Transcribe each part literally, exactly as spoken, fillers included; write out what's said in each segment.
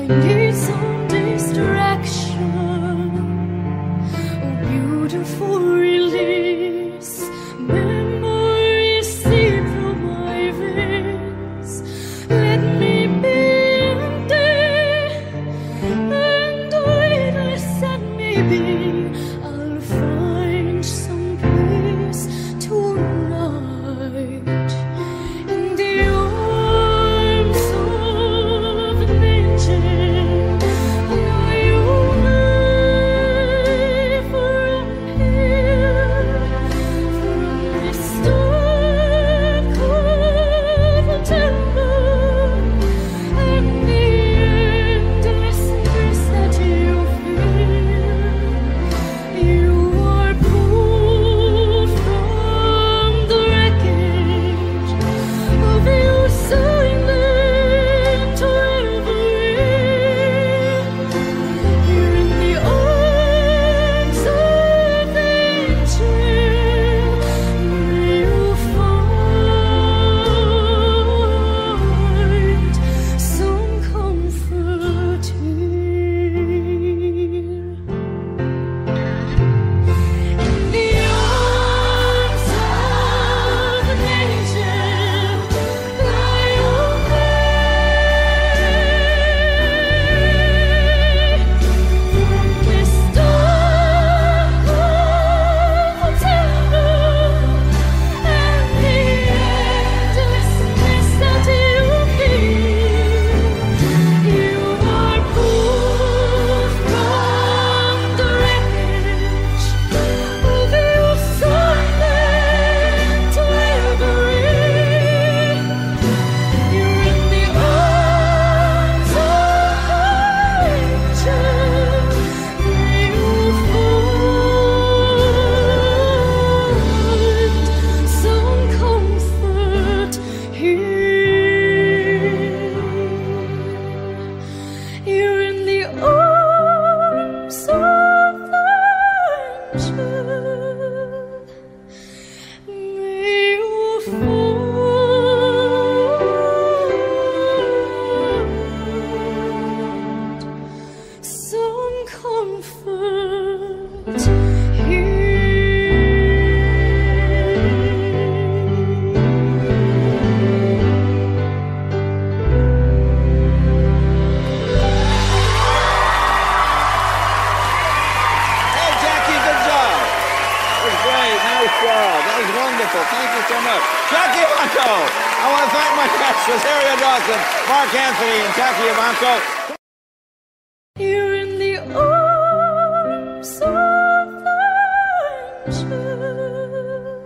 I need some distraction, a beautiful release. Memories seep through my veins. Let me be empty and weightless, and maybe I'll find some peace tonight. In the arms of an angel, lie away from here, from this dark cold terror, and the endlessness that you feel. You are pulled from the wreckage of your silent reverie. Here in the arms of the angel, may you find some comfort here. In the arms of an angel, lie away from this dark cold terror, and the endlessness that you feel. You are pulled from the wreckage of your silent reverie. You're in the arms of an angel. May you find some comfort here. You're in the arms of the angel. May you find some comfort here. Hey, Jackie, good job. That was great. Nice job. That was wonderful. Thank you so much. Jackie Evancho. I want to thank my guests, Rosario Dawson, Mark Anthony, and Jackie Evancho. You're in the arms of the angel.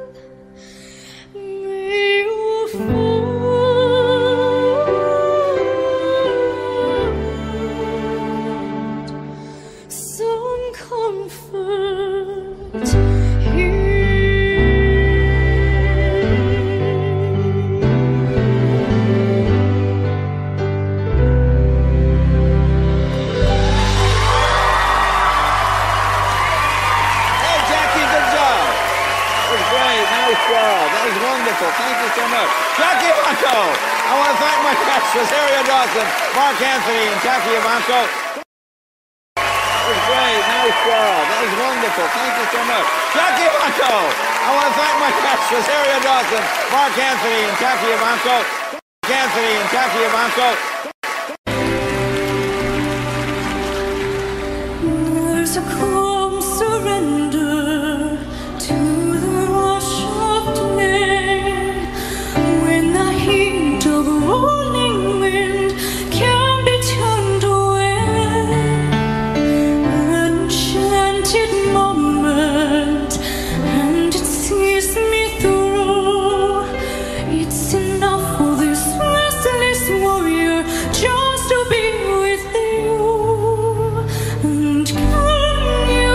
May you find some comfort here. Hey, Jackie, good job. That was great. Nice job. That was wonderful. Thank you so much. Jackie Evancho. I want to thank my guests, Rosario Dawson, Mark Anthony, and Jackie Evancho. That was great. Nice job. That was wonderful. Thank you so much. Jackie Evancho. I want to thank my guests, Rosario Dawson, Mark Anthony, and Jackie Evancho. Mark Anthony and Jackie Evancho. There's a calm surrender to the rush of day, when the heat of the rolling wind can be turned away. An enchanted moment, and it sees me through. It's enough for this restless warrior just to be with you. And can you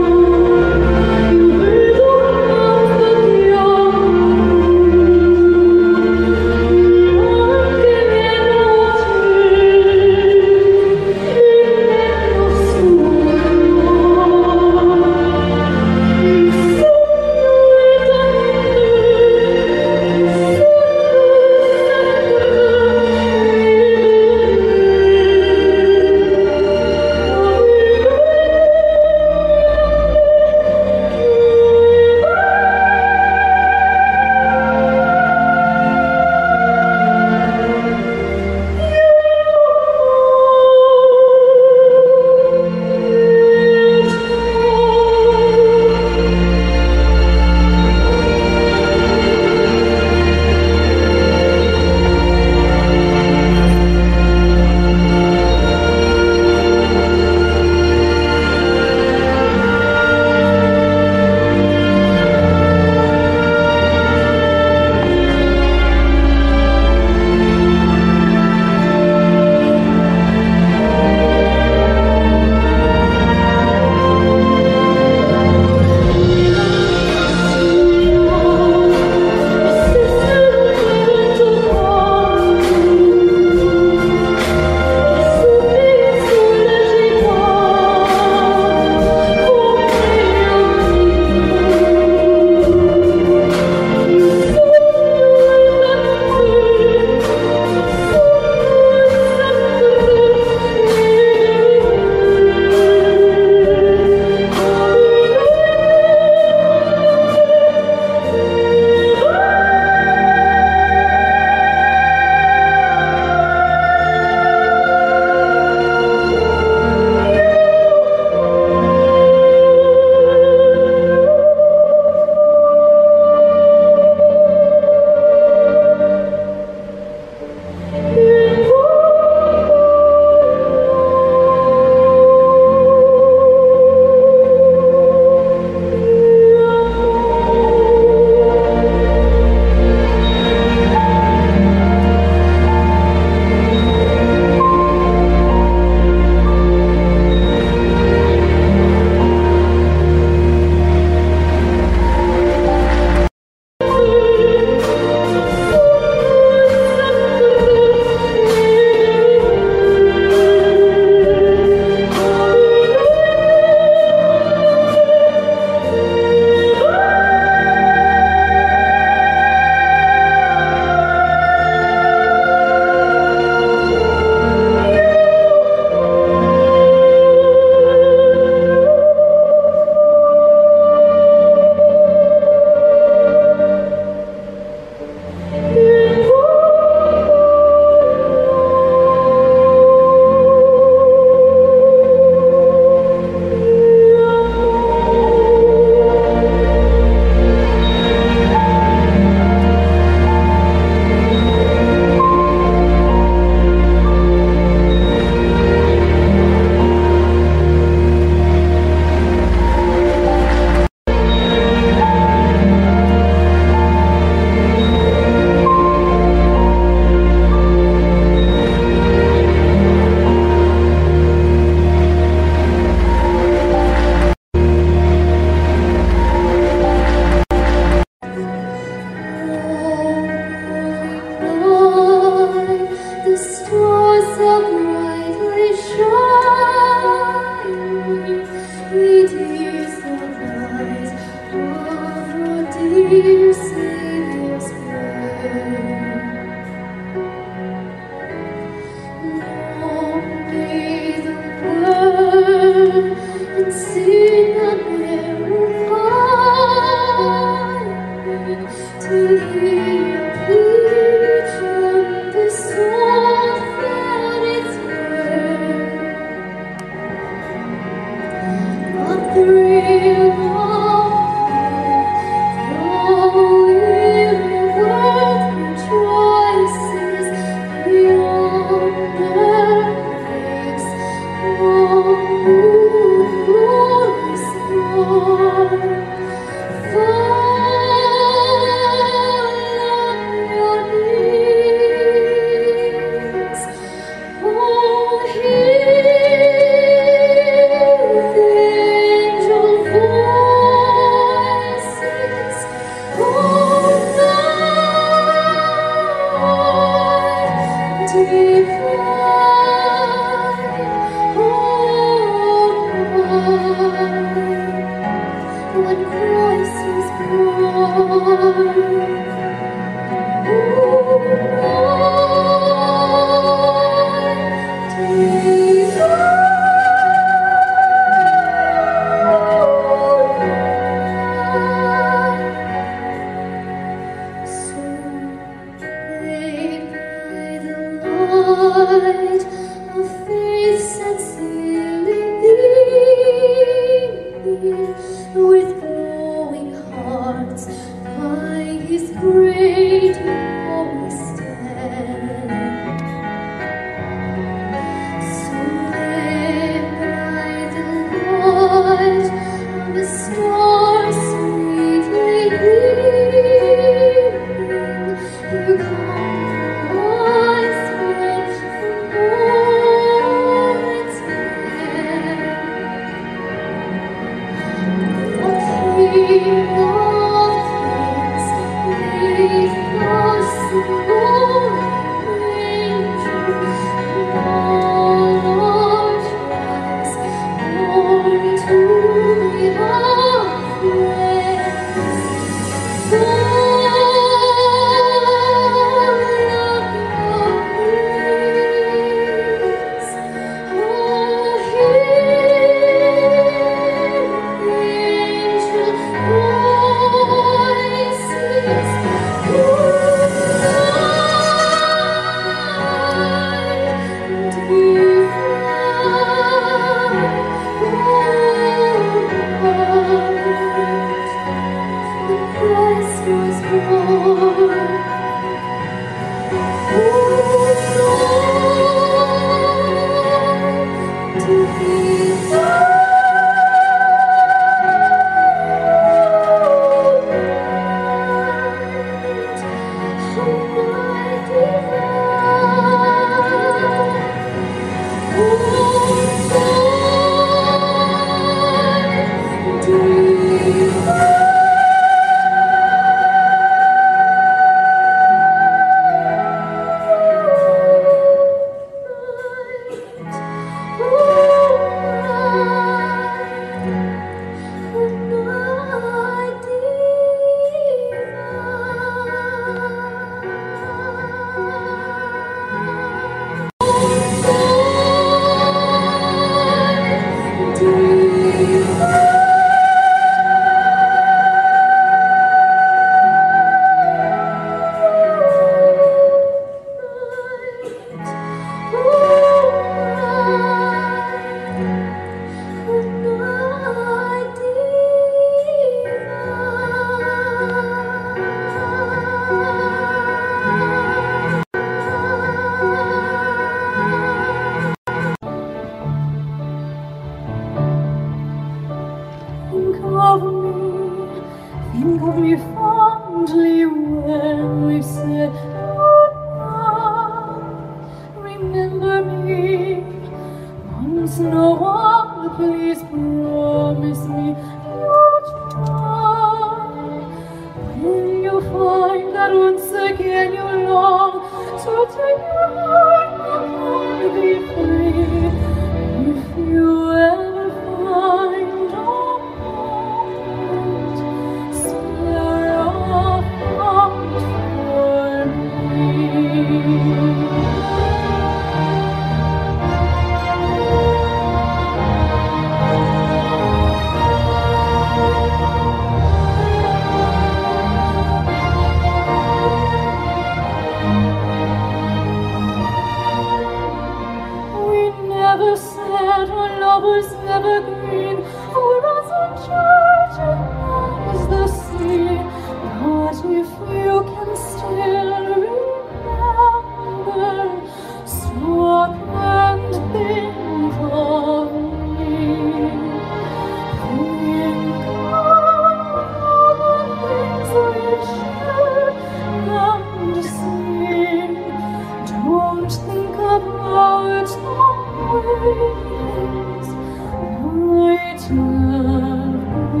Night love.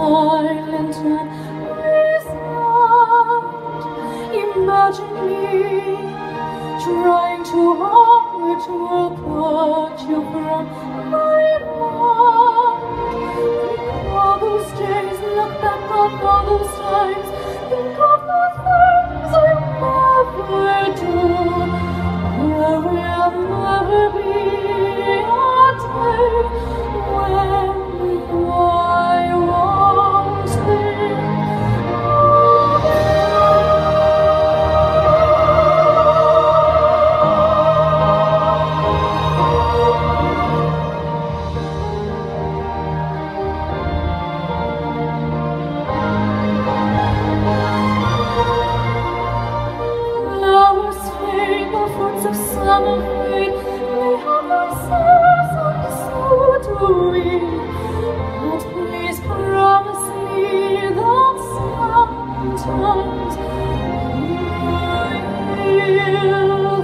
silent and resigned. Imagine me trying too hard to put you from my mind. Think all those days, look back on all those times. Think of the things I never do. There will never be a day when I won't think flowers fade, the fruits of summer fade. They have themselves and so do we. But please promise me that sometimes you'll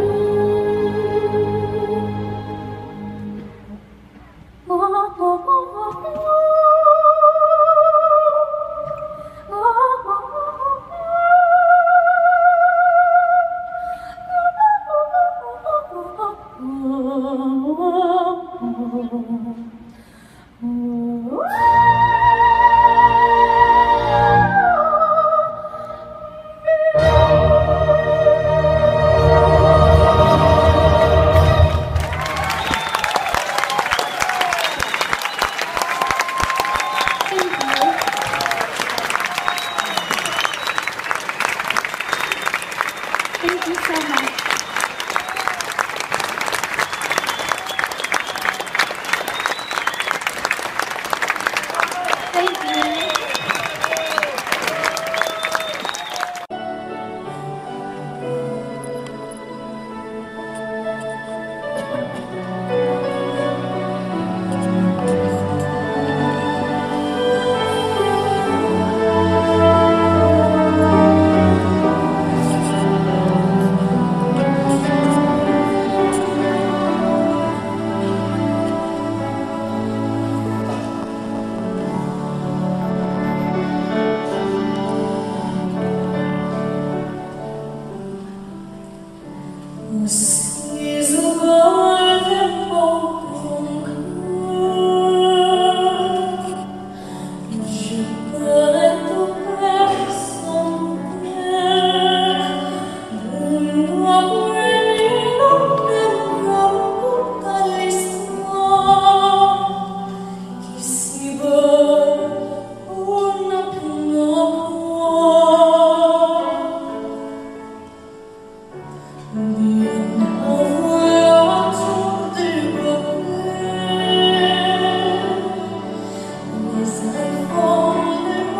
Thank you so much. Thank you. Seas above them open clear. Je peux être personne there. Una brillino nella tutta l'histoire. Qui si veut una pinocchio.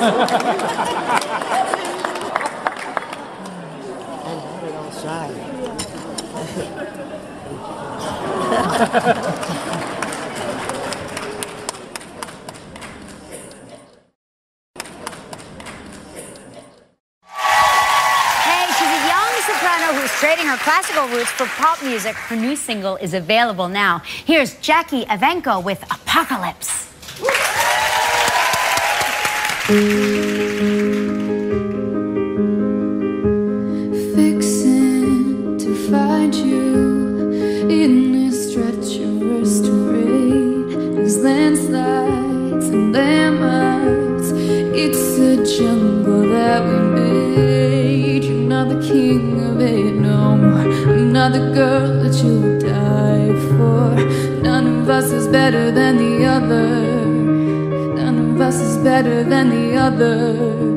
Trading her classical roots for pop music, her new single is available now. Here's Jackie Evancho with Apocalypse. Fixing to find you in this treacherous terrain. There's landslides and landmines. It's a jungle that we made. You're not the king of it no more. I'm not the girl that you would die for. None of us is better than the other. None of us is better than the other.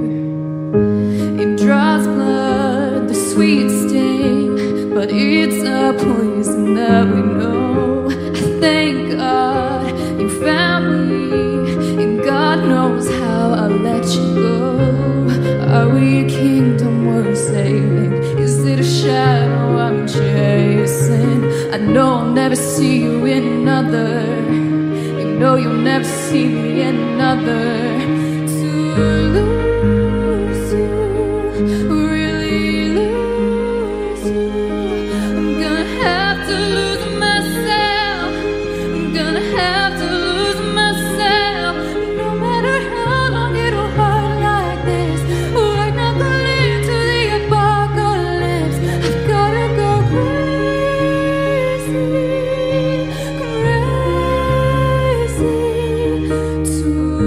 It draws blood, the sweet sting, but it's a poison that we know. I thank God you found me, and God knows how I'll let you go. Are we a kingdom worth saving? Is it a shadow I'm chasing? I know I'll never see you in another. You know you'll never see me in another. To lose you, really lose you, I'm gonna have to lose myself. I'm gonna have to lose myself. No matter how long it'll hurt like this, we're not gonna live to the apocalypse. I've gotta go crazy, crazy to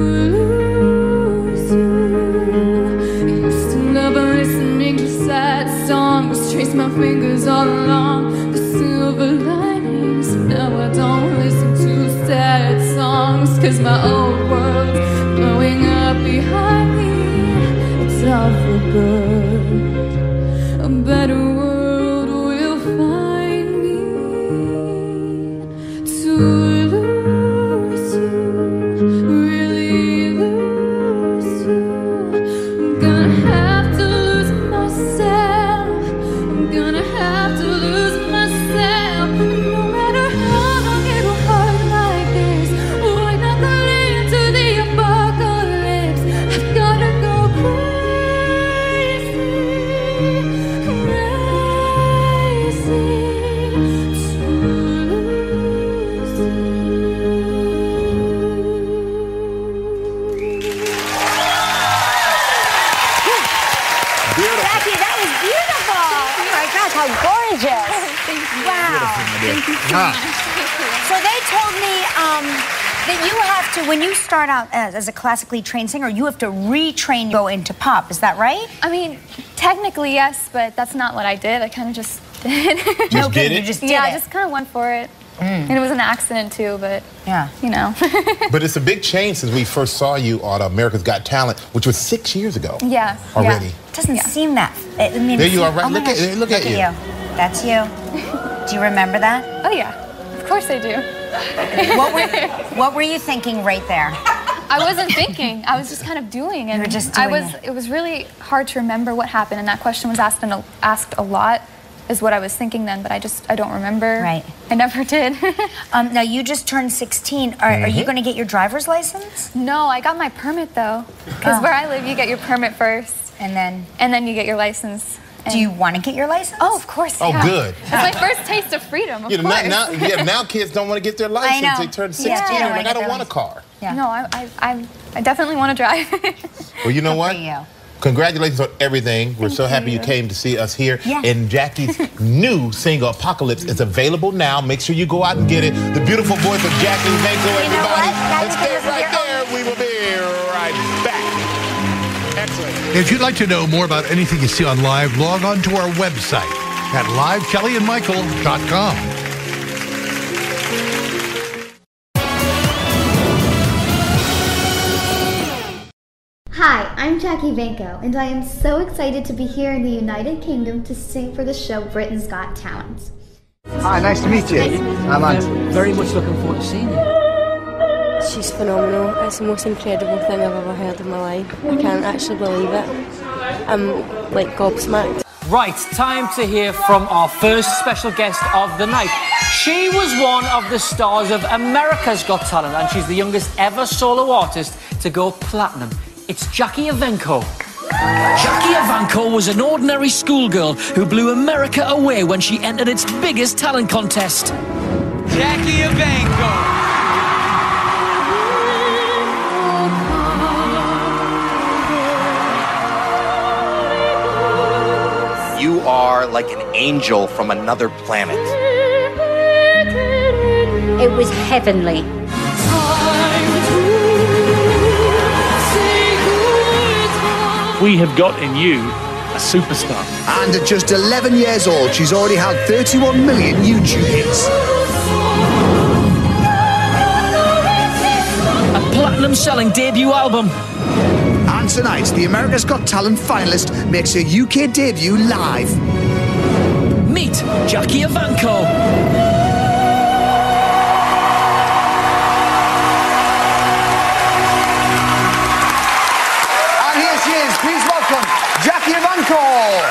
lose you. Used to love listening to sad songs, trace my fingers all along the silver linings. Now I don't listen to sad songs, cause my old world's blowing up behind me. It's all for good. A better world will find me. To lose you, really lose you, I'm gonna have to lose myself. I'm gonna have to lose myself. No matter how long it'll hurt like this, we're not gonna live to the apocalypse. I've gotta go crazy, crazy to lose you. Beautiful. Jackie, that was beautiful. Oh my gosh, how gorgeous. Thank you. Wow. Thank you so Ah. much. So they told me um, that you have to, when you start out as, as a classically trained singer, you have to retrain to go into pop. Is that right? I mean, technically yes, but that's not what I did. I kind of just did. No did kidding, it? you just did yeah, it. I just kind of went for it. And it was an accident too, but Yeah. you know. But it's a big change since we first saw you on America's Got Talent, which was six years ago. yeah. Already. Yeah. It doesn't Yeah. seem that. I mean, There you are, right? oh my Look at- gosh, look at you. That's you. Do you remember that? Oh yeah, of course I do. What were, what were you thinking right there? I wasn't thinking. I was just kind of doing it. You were just I doing was. it. It was really hard to remember what happened, and that question was asked and asked a lot. Is what I was thinking then, but I just I don't remember. Right. I never did. Um, now, you just turned sixteen. Are, are you going to get your driver's license? No, I got my permit though, because Oh. where I live, you get your permit first, And then, and then you get your license. do you want to get your license? Oh, of course. Oh, yeah. good. It's my first taste of freedom. Of You know, course. now, now, yeah, now kids don't want to get their license. know. They turn Yeah, sixteen they don't and wanna like, I get don't their want a car. Yeah. No, I, I, I, I definitely want to drive. Well, you know what? for you. Congratulations on everything. We're Thank so happy you you. came to see us here. Yes. And Jackie's new single, Apocalypse, is available now. Make sure you go out and get it. The beautiful voice of Jackie Evancho, You know everybody. what? Now And you can stay listen to right your own- there. We will be right back. Excellent. If you'd like to know more about anything you see on Live, log on to our website at live kelly and michael dot com. Hi, I'm Jackie Evancho, and I am so excited to be here in the United Kingdom to sing for the show Britain's Got Talent. Hi, nice to meet you. I'm on. Very much looking forward to seeing you. She's phenomenal. It's the most incredible thing I've ever heard in my life. I can't actually believe it. I'm like gobsmacked. Right, time to hear from our first special guest of the night. She was one of the stars of America's Got Talent, and she's the youngest ever solo artist to go platinum. It's Jackie Evancho. Jackie Evancho was an ordinary schoolgirl who blew America away when she entered its biggest talent contest. Jackie Evancho. You are like an angel from another planet. It was heavenly. We have got in you a superstar. And at just eleven years old, she's already had thirty-one million YouTube hits. A platinum-selling debut album. And tonight, the America's Got Talent finalist makes her U K debut live. Meet Jackie Evancho. Please welcome Jackie Evancho.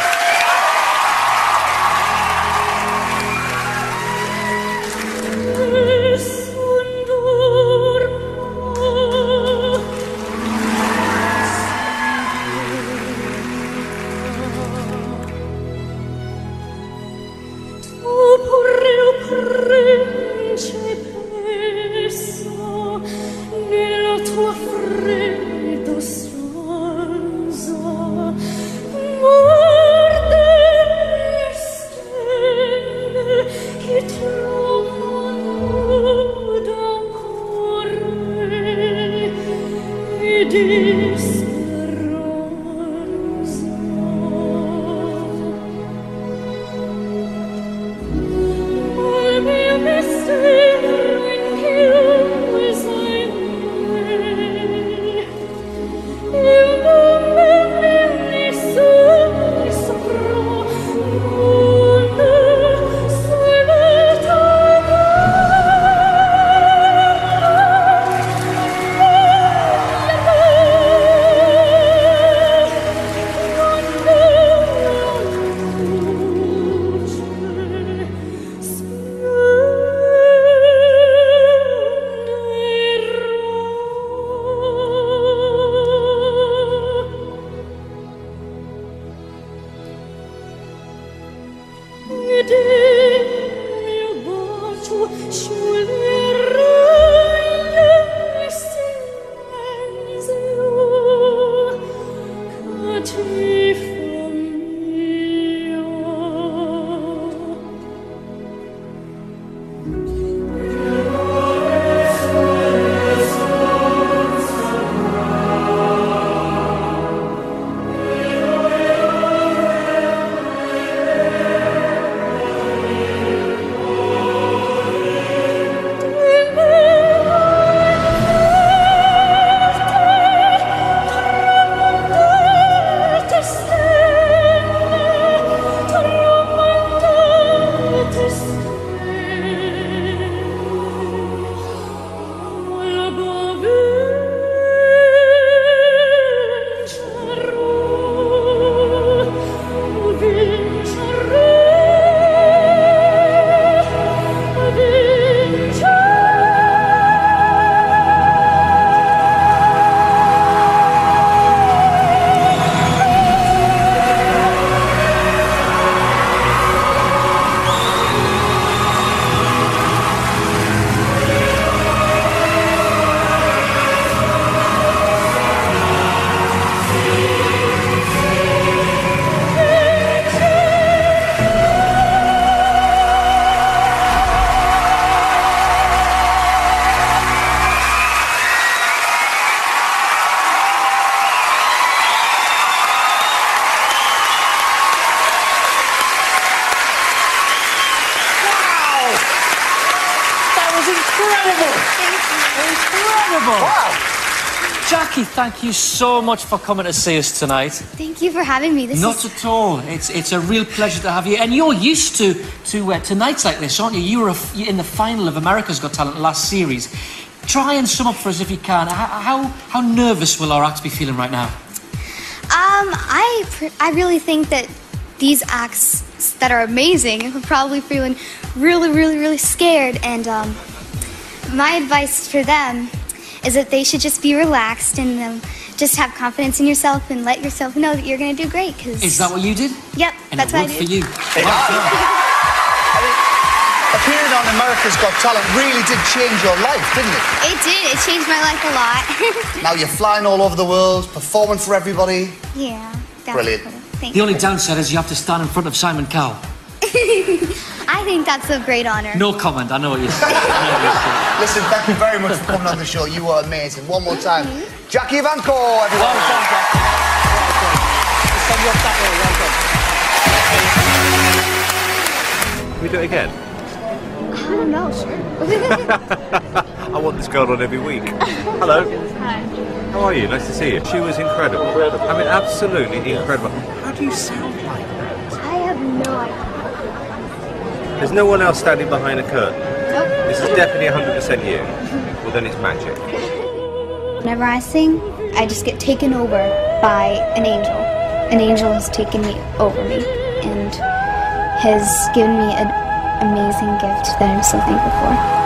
Incredible! Wow! Jackie, thank you so much for coming to see us tonight. Thank you for having me. This Not is... at all. It's it's a real pleasure to have you. And you're used to to uh, to nights like this, aren't you? You were a, in the final of America's Got Talent last series. try and sum up for us if you can. How, how, how nervous will our acts be feeling right now? Um, I, pr- I really think that these acts that are amazing are probably feeling really, really, really scared. And um, my advice for them is that they should just be relaxed and um, just have confidence in yourself and let yourself know that you're going to do great. Cause Is that what you did? Yep, and that's it what I worked did. for you. Hey, Well done. I mean, appearing on America's Got Talent really did change your life, didn't it? It did. It changed my life a lot. Now you're flying all over the world, performing for everybody. Yeah. That's Brilliant. Cool. Thank The you. only downside is you have to stand in front of Simon Cowell. I think that's a great honor. No comment, I know what you're saying. I know what you're saying. Listen, thank you very much for coming on the show. You were amazing. One more time. Jackie Ivanko, everyone. Well done, Jackie. Well done. Can we do it again? I don't know, sure. I want this girl on every week. Hello. Hi. How are you? Nice to see you. She was incredible. I mean, absolutely incredible. How do you sound like that? I have no idea. There's no one else standing behind a curtain. Nope. This is definitely one hundred percent you. Well, then it's magic. Whenever I sing, I just get taken over by an angel. An angel has taken me over me and has given me an amazing gift that I'm so thankful for.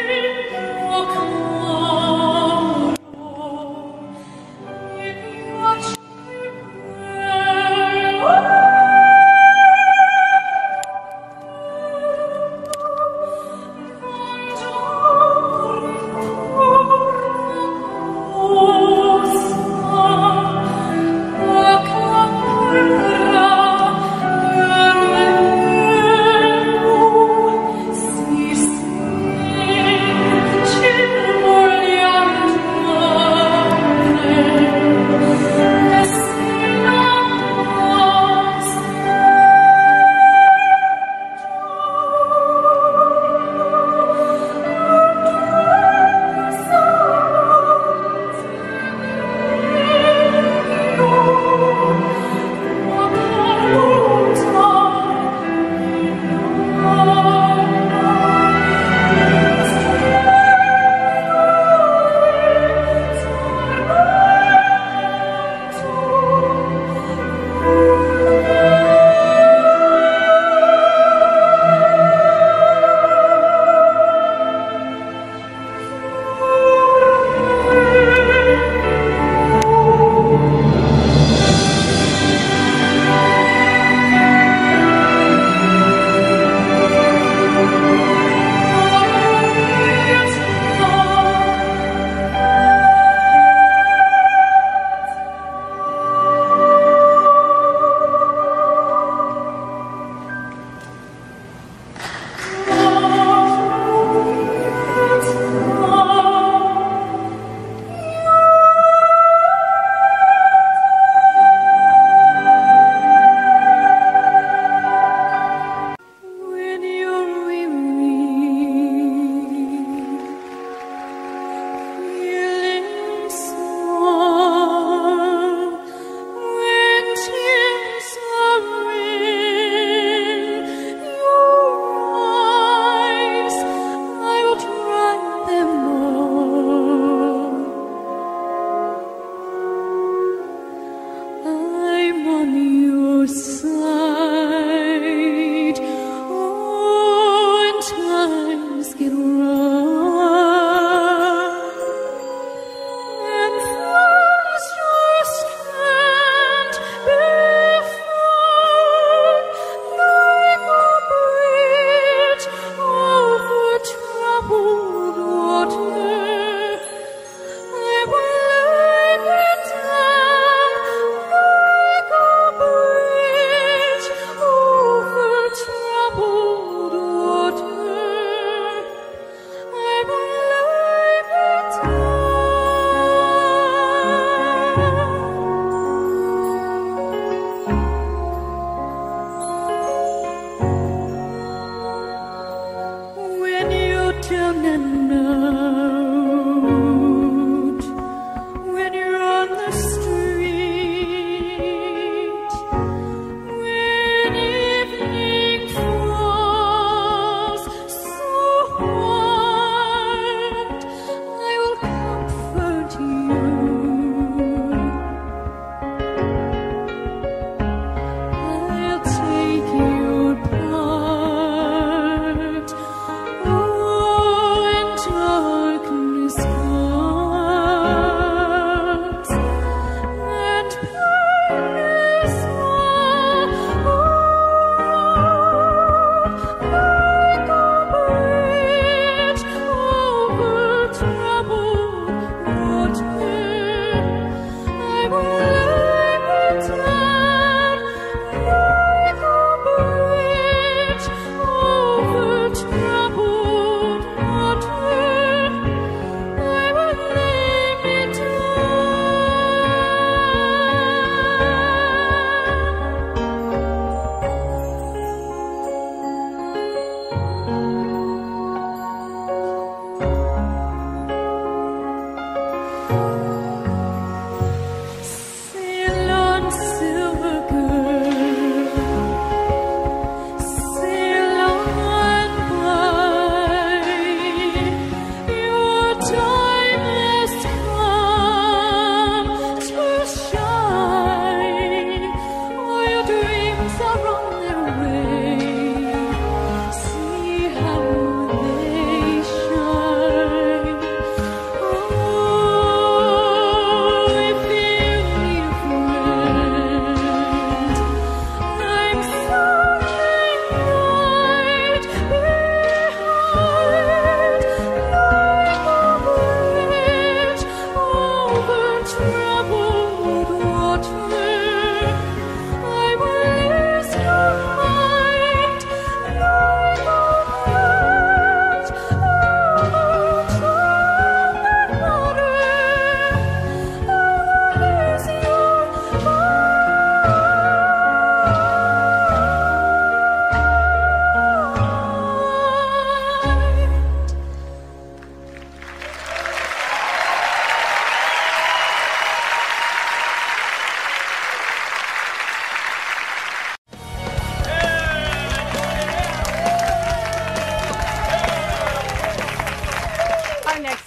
Into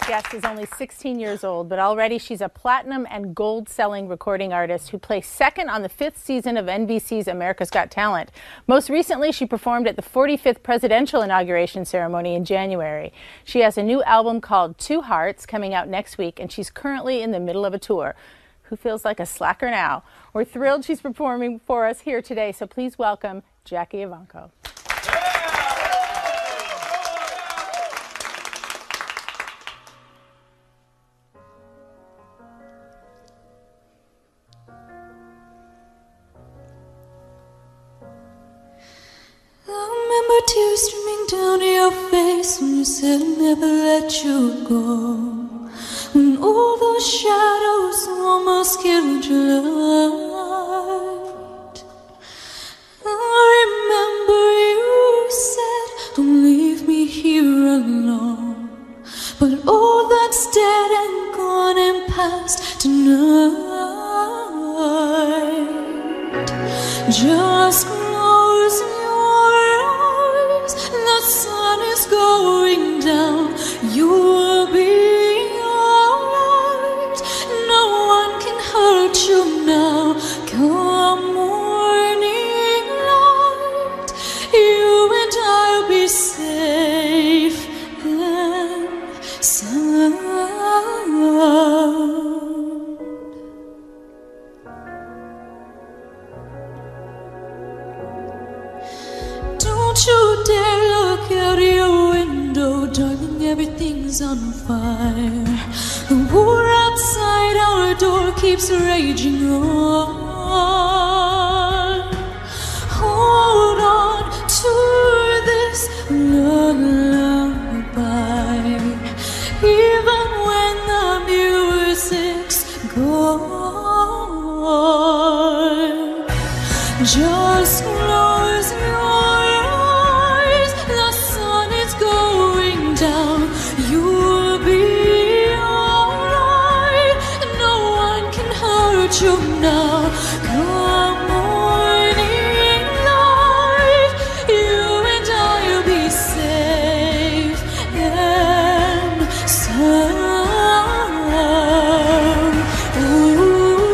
next guest is only sixteen years old, but already she's a platinum and gold-selling recording artist who placed second on the fifth season of N B C's America's Got Talent. Most recently, she performed at the forty-fifth presidential inauguration ceremony in January. She has a new album called Two Hearts coming out next week, and she's currently in the middle of a tour. Who feels like a slacker now? We're thrilled she's performing for us here today, so please welcome Jackie Evancho. Tears streaming down your face when you said I'd never let you go. When all those shadows almost killed your light. I remember you said, don't leave me here alone. But all that's dead and gone and past tonight. Just close your eyes. The sun is going down. You will be alright. No one can hurt you now. Come morning light, you and I'll be safe and sound. Don't you dare look out your window, darling, everything's on fire. The war outside our door keeps raging on. Hold on to this lullaby, even when the music's gone. Just close your eyes, the sun is going down. You'll be alright, no one can hurt you now. Come morning light, you and I'll be safe and sound. Ooh.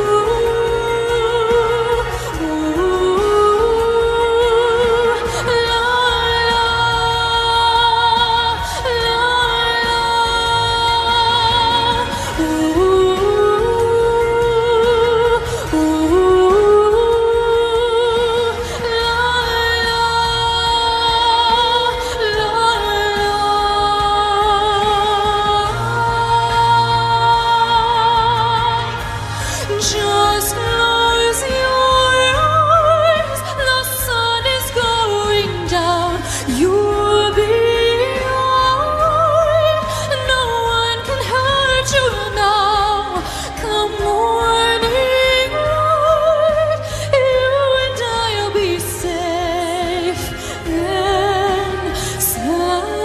Just close your eyes, the sun is going down. You'll be alright, no one can hurt you now. Come morning light, you and I'll be safe and sound.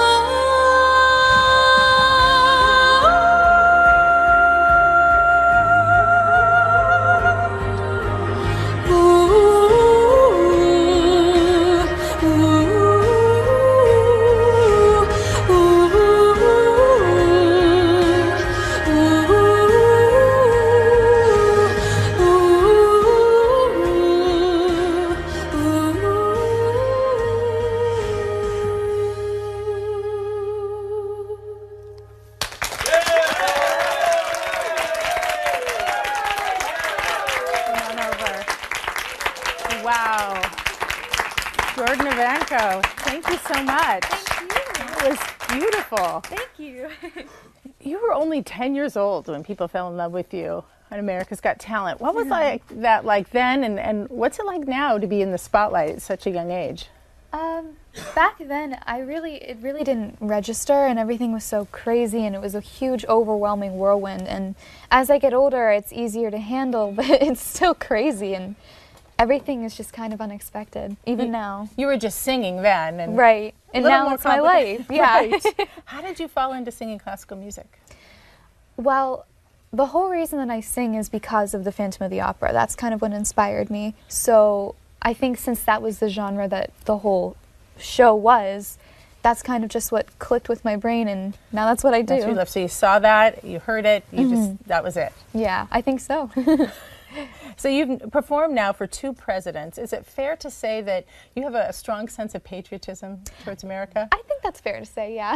Wow. Jordan Evancho, thank you so much. Thank you. It was beautiful. Thank you. You were only ten years old when people fell in love with you on America's Got Talent. What was like that like then, and, and what's it like now to be in the spotlight at such a young age? Um, back then, I really, it really didn't register, and everything was so crazy, and it was a huge, overwhelming whirlwind. And as I get older, it's easier to handle, but it's still crazy, and everything is just kind of unexpected, even you, now. You were just singing then, and right, and now it's my life. Yeah. Right. How did you fall into singing classical music? Well, the whole reason that I sing is because of the Phantom of the Opera. That's kind of what inspired me. So I think since that was the genre that the whole show was, that's kind of just what clicked with my brain, and now that's what I do. That's what you love. So you saw that, you heard it, you Mhm. just, that was it. Yeah, I think so. So you've performed now for two presidents. Is it fair to say that you have a strong sense of patriotism towards America? I think that's fair to say, yeah.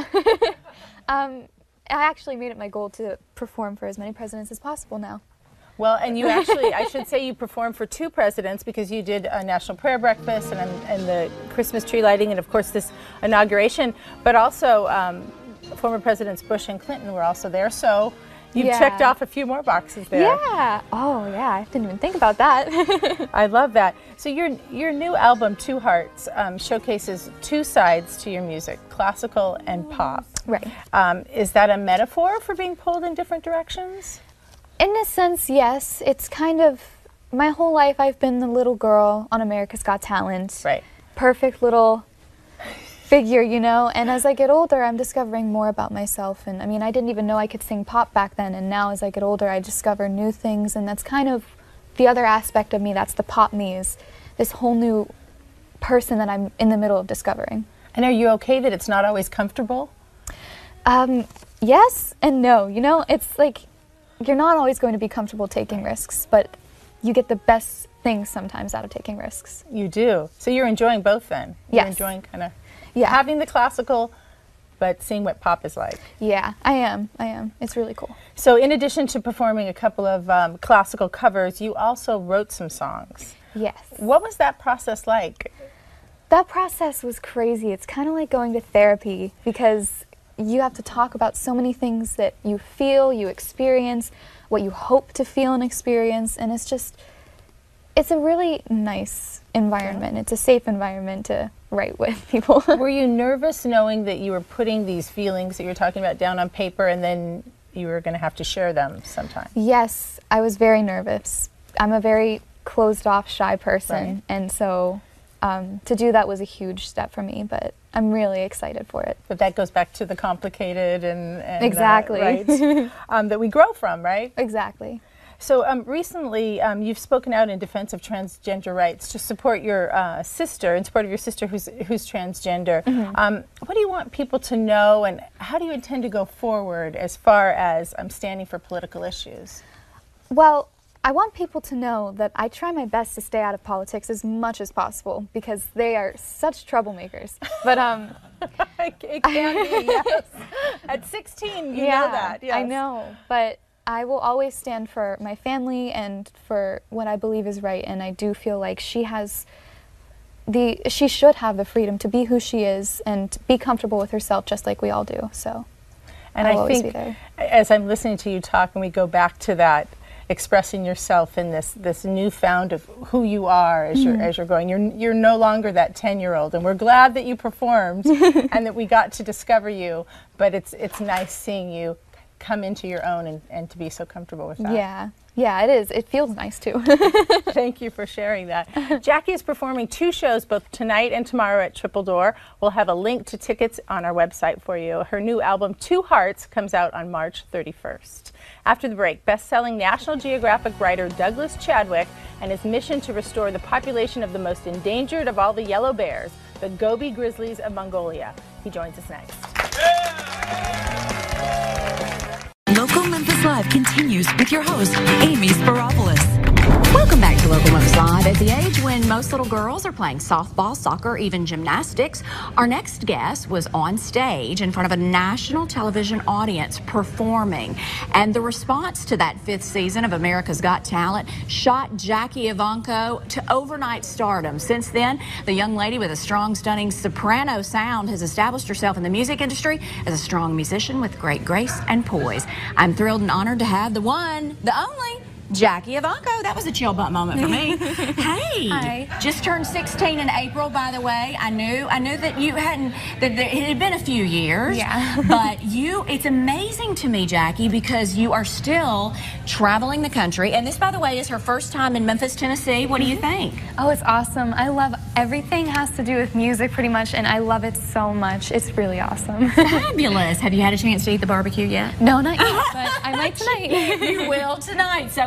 um, I actually made it my goal to perform for as many presidents as possible now. Well, and you actually, I should say you performed for two presidents because you did a national prayer breakfast and, and the Christmas tree lighting and, of course, this inauguration. But also, um, former Presidents Bush and Clinton were also there. So you've Yeah. checked off a few more boxes there. Yeah. Oh, yeah. I didn't even think about that. I love that. So your your new album, Two Hearts, um, showcases two sides to your music, classical and pop. Right. Um, is that a metaphor for being pulled in different directions? In a sense, yes. It's kind of, my whole life I've been the little girl on America's Got Talent. Right. Perfect little figure, you know, and as I get older, I'm discovering more about myself. And I mean, I didn't even know I could sing pop back then, and now as I get older, I discover new things, and that's kind of the other aspect of me. That's the pop me, is this whole new person that I'm in the middle of discovering. And are you okay that it's not always comfortable? Um, yes and no. You know, it's like, you're not always going to be comfortable taking risks, but you get the best things sometimes out of taking risks. You do. So you're enjoying both then? You're Yes. enjoying kind of Yeah. having the classical, but seeing what pop is like. Yeah, I am. I am. It's really cool. So in addition to performing a couple of um, classical covers, you also wrote some songs. Yes. What was that process like? That process was crazy. It's kind of like going to therapy, because you have to talk about so many things that you feel, you experience, what you hope to feel and experience, and it's just, it's a really nice environment. It's a safe environment to write with people. Were you nervous knowing that you were putting these feelings that you were talking about down on paper and then you were going to have to share them sometime? Yes, I was very nervous. I'm a very closed off, shy person, Right. and so um, to do that was a huge step for me, but I'm really excited for it. But that goes back to the complicated and, and Exactly. uh, right, um, that we grow from, right? Exactly. So um, recently, um, you've spoken out in defense of transgender rights to support your uh, sister, in support of your sister who's who's transgender. Mhm. Um, what do you want people to know, and how do you intend to go forward as far as um, standing for political issues? Well, I want people to know that I try my best to stay out of politics as much as possible, because they are such troublemakers. But um, it can be, yes. At sixteen, you yeah, know that. Yes. I know, but I will always stand for my family and for what I believe is right, and I do feel like she has the, she should have the freedom to be who she is and be comfortable with herself just like we all do, so And I'll I always think, be there. as I'm listening to you talk, and we go back to that, expressing yourself in this this newfound of who you are as you're Mhm. as you're going. You're you're no longer that ten-year-old, and we're glad that you performed and that we got to discover you. But it's it's nice seeing you come into your own and, and to be so comfortable with that. Yeah, yeah, it is. It feels nice too. Thank you for sharing that. Jackie is performing two shows both tonight and tomorrow at Triple Door. We'll have a link to tickets on our website for you. Her new album, Two Hearts, comes out on March thirty-first. After the break, best-selling National Geographic writer Douglas Chadwick and his mission to restore the population of the most endangered of all the yellow bears, the Gobi grizzlies of Mongolia. He joins us next. Local Memphis Live continues with your host, Amy Sparopoulos. Welcome back to Local Memphis Live. At the age when most little girls are playing softball, soccer, even gymnastics, our next guest was on stage in front of a national television audience performing. And the response to that fifth season of America's Got Talent shot Jackie Evancho to overnight stardom. Since then, the young lady with a strong, stunning soprano sound has established herself in the music industry as a strong musician with great grace and poise. I'm thrilled and honored to have the one, the only, Jackie Evancho. That was a chill bump moment for me. Hey, Hi. Just turned sixteen in April, by the way. I knew, I knew that you hadn't, that, that it had been a few years. Yeah. But you, it's amazing to me, Jackie, because you are still traveling the country. And this, by the way, is her first time in Memphis, Tennessee. What do you think? Oh, it's awesome. I love everything has to do with music pretty much, and I love it so much. It's really awesome. Fabulous. Have you had a chance to eat the barbecue yet? No, not yet, but I might tonight. You will tonight. So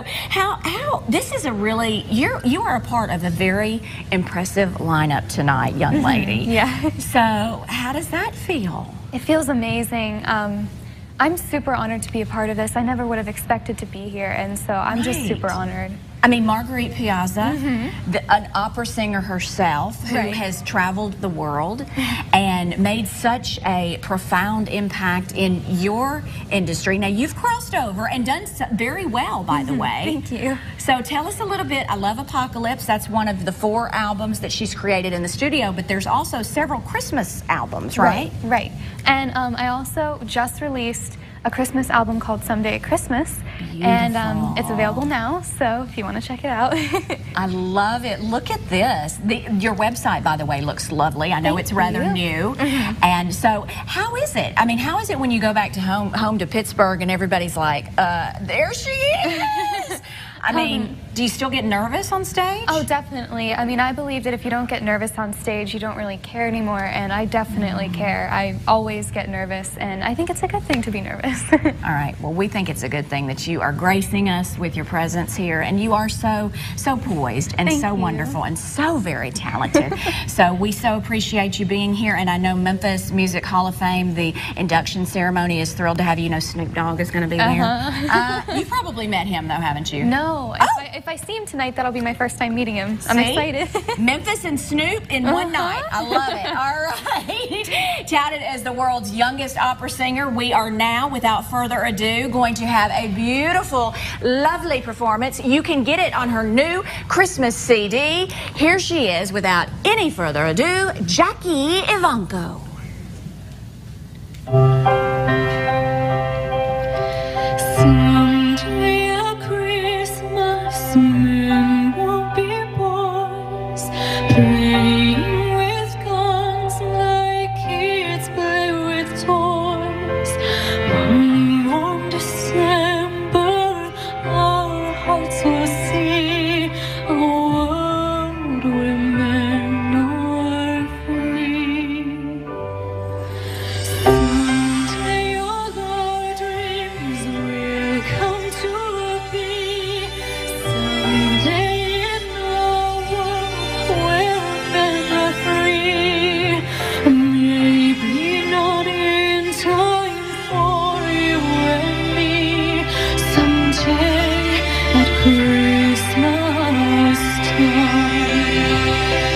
how how this is a really you're you are a part of a very impressive lineup tonight, young lady. Yeah. So how does that feel? It feels amazing. Um, I'm super honored to be a part of this. I never would have expected to be here, and so I'm just Right. super honored. I mean, Marguerite Piazza, Mm-hmm. the, an opera singer herself who Right. has traveled the world and made such a profound impact in your industry. Now, you've crossed over and done so very well, by the way. Thank you. So tell us a little bit. I love Apocalypse. That's one of the four albums that she's created in the studio, but there's also several Christmas albums, right? Right. right. And um, I also just released a Christmas album called Someday at Christmas. And um, it's available now, so if you want to check it out. I love it. Look at this. The, your website, by the way, looks lovely. I know Thank it's rather you. new. Mhm. And so, how is it? I mean, how is it when you go back to home, home to Pittsburgh, and everybody's like, uh, there she is? I mean, Um, do you still get nervous on stage? Oh, definitely. I mean, I believe that if you don't get nervous on stage, you don't really care anymore, and I definitely care. I always get nervous, and I think it's a good thing to be nervous. All right. Well, we think it's a good thing that you are gracing us with your presence here, and you are so, so poised and Thank so you. wonderful and so very talented. So we so appreciate you being here, and I know Memphis Music Hall of Fame, the induction ceremony is thrilled to have you. You know, Snoop Dogg is going to be there. Uh-huh. Uh, you've probably met him, though, haven't you? No. If, I, if I see him tonight, that'll be my first time meeting him. I'm See? excited. Memphis and Snoop in one night. I love it. All right. Touted as the world's youngest opera singer, we are now, without further ado, going to have a beautiful, lovely performance. You can get it on her new Christmas C D. Here she is, without any further ado, Jackie Evancho. Someday at Christmas, men will be boys, playing with guns like kids play with toys. One warm December, our hearts will see a world where men are free. Someday all our dreams will come to be. Someday in a world where men are free. Maybe not in time for you and me. Someday at Christmas time.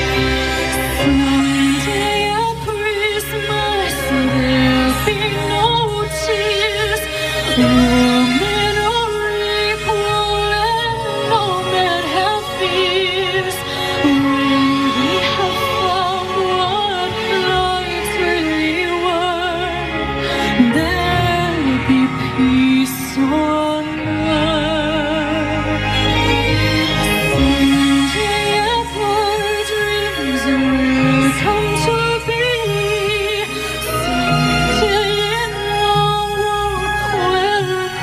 Someday at Christmas there'll be no tears. All men are equal and no men have fears. When we have found what life's really worth, there'll be peace on earth. Someday our dreams will come to be. Someday in a world where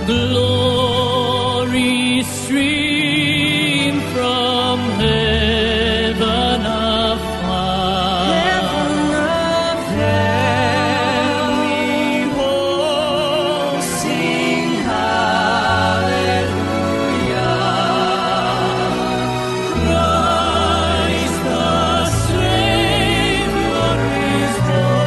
Glory stream from heaven afar. Heaven afar. We will sing hallelujah. Christ the Savior is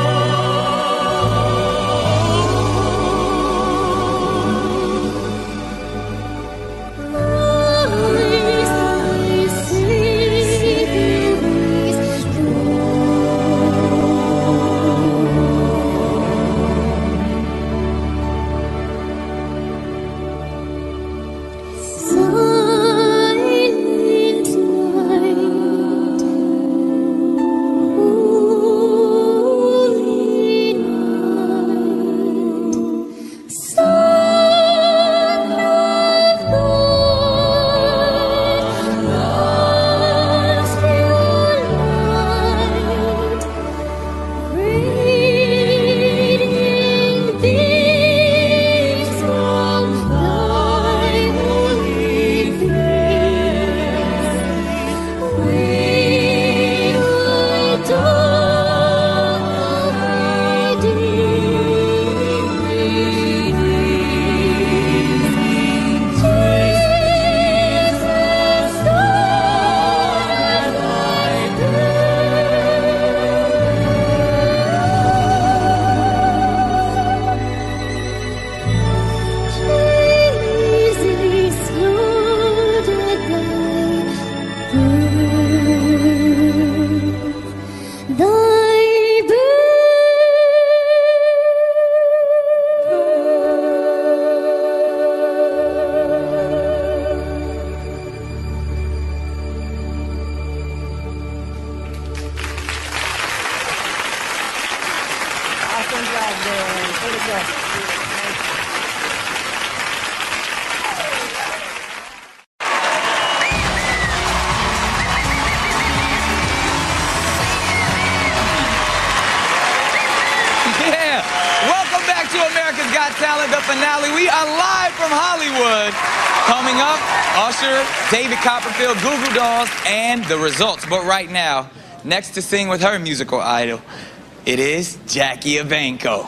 Yeah. Welcome back to America's Got Talent, the finale. We are live from Hollywood. Coming up, Usher, David Copperfield, Goo Goo Dolls, and the results. But right now, next to sing with her musical idol, it is Jackie Evancho.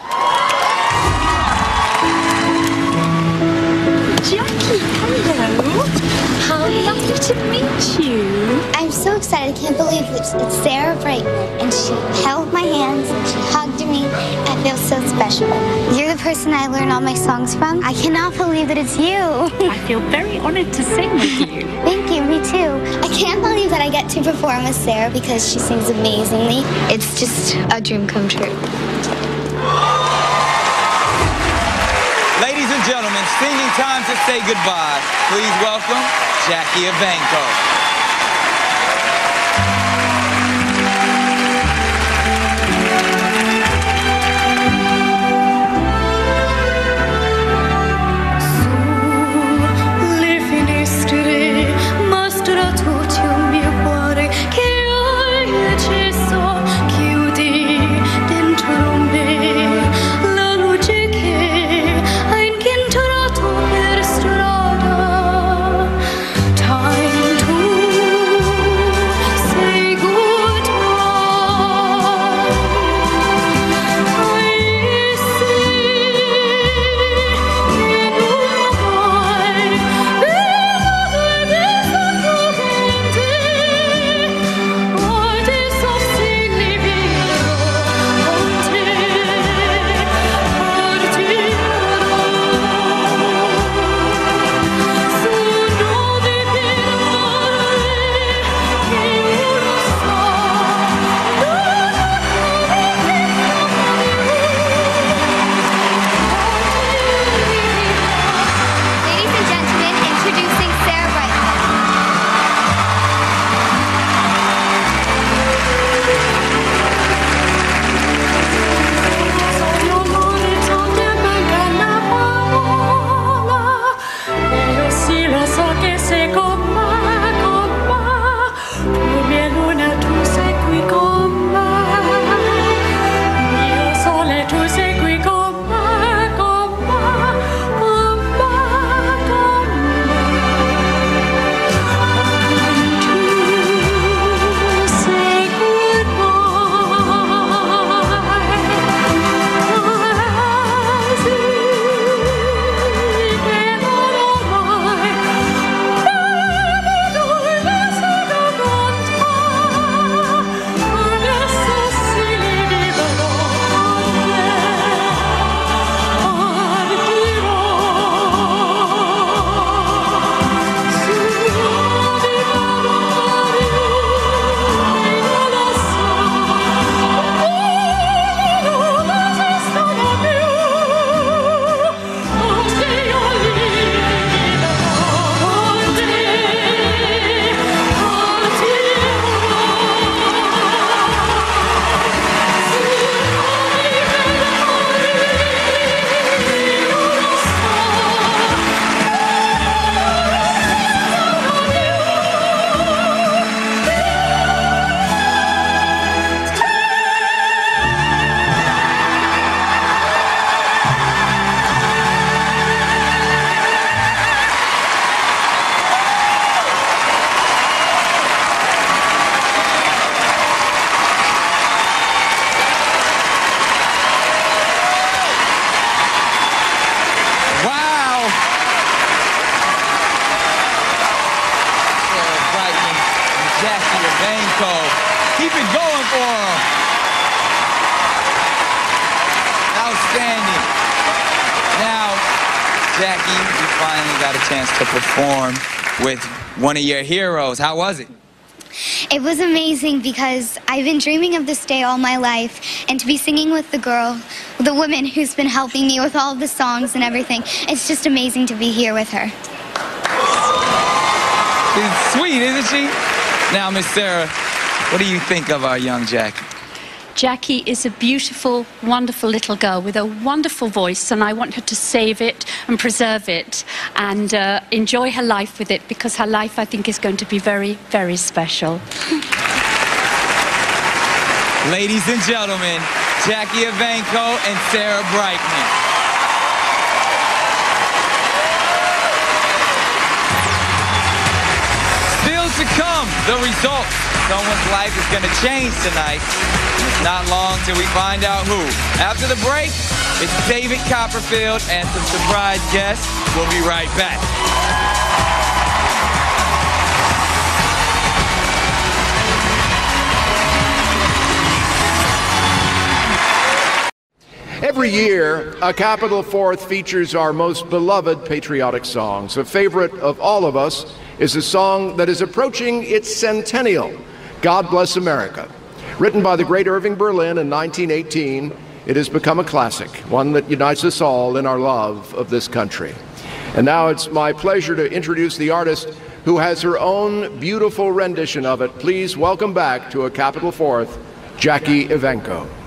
Jackie, hello. How lovely to meet you. I'm so excited. I can't believe it's, it's Sarah Brightman. And she held my hands and she hugged me. I feel so special. You're the person I learn all my songs from. I cannot believe that it's you. I feel very honored to sing with you. Thank you, me too. I can't believe that I get to perform with Sarah because she sings amazingly. It's just a dream come true. Ladies and gentlemen, singing time to say goodbye. Please welcome Jackie Evancho. Time to it going for him. Outstanding. Now, Jackie, you finally got a chance to perform with one of your heroes. How was it? It was amazing because I've been dreaming of this day all my life, and to be singing with the girl, the woman who's been helping me with all of the songs and everything, it's just amazing to be here with her. She's sweet, isn't she? Now, Miss Sarah, what do you think of our young Jackie? Jackie is a beautiful, wonderful little girl with a wonderful voice, and I want her to save it and preserve it and uh, enjoy her life with it, because her life, I think, is going to be very, very special. Ladies and gentlemen, Jackie Evancho and Sarah Brightman. Still to come, the results. Someone's life is going to change tonight. It's not long till we find out who. After the break, it's David Copperfield and some surprise guests. We'll be right back. Every year, a Capitol Fourth features our most beloved patriotic songs. A favorite of all of us is a song that is approaching its centennial, God Bless America. Written by the great Irving Berlin in nineteen eighteen, it has become a classic, one that unites us all in our love of this country. And now it's my pleasure to introduce the artist who has her own beautiful rendition of it. Please welcome back to a Capitol Fourth, Jackie Evancho.